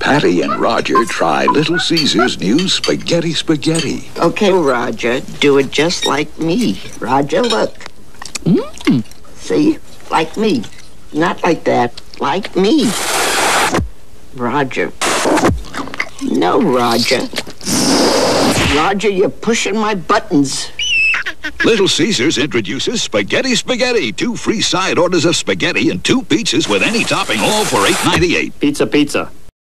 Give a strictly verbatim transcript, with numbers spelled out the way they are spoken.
Patty and Roger try Little Caesar's new spaghetti spaghetti. Okay, Roger, do it just like me. Roger, look. Mm. See? Like me. Not like that. Like me. Roger. No, Roger. Roger, you're pushing my buttons. Little Caesars introduces Spaghetti Spaghetti. Two free side orders of spaghetti and two pizzas with any topping, all for eight ninety-eight. Pizza, pizza.